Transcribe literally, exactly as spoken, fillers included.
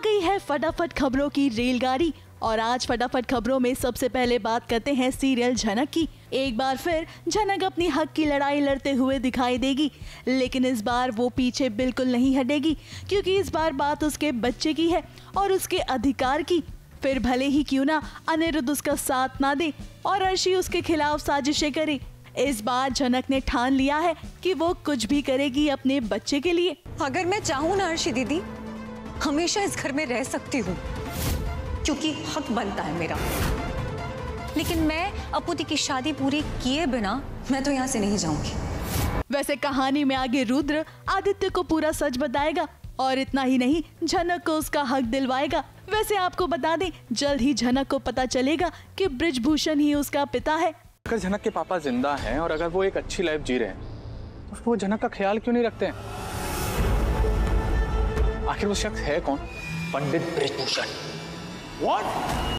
गई है फटाफट खबरों की रेलगाड़ी और आज फटाफट खबरों में सबसे पहले बात करते हैं सीरियल झनक की। एक बार फिर झनक अपनी हक की लड़ाई लड़ते हुए दिखाई देगी, लेकिन इस बार वो पीछे बिल्कुल नहीं हटेगी क्योंकि इस बार बात उसके बच्चे की है और उसके अधिकार की। फिर भले ही क्यों ना अनिरुद्ध उसका साथ ना दे और अर्शी उसके खिलाफ साजिशें करे, इस बार झनक ने ठान लिया है कि वो कुछ भी करेगी अपने बच्चे के लिए। अगर मैं चाहूँ ना अर्शी दीदी, हमेशा इस घर में रह सकती हूँ क्योंकि हक बनता है मेरा, लेकिन मैं अपू दी की शादी पूरी किए बिना मैं तो यहाँ से नहीं जाऊंगी। वैसे कहानी में आगे रुद्र आदित्य को पूरा सच बताएगा और इतना ही नहीं, झनक को उसका हक दिलवाएगा। वैसे आपको बता दें, जल्द ही झनक को पता चलेगा कि बृजभूषण ही उसका पिता है। अगर झनक के पापा जिंदा हैं और अगर वो एक अच्छी लाइफ जी रहे हैं तो वो झनक का ख्याल क्यों नहीं रखते हैं? आखिर वो शख्स है कौन? पंडित बृजभूषण। What?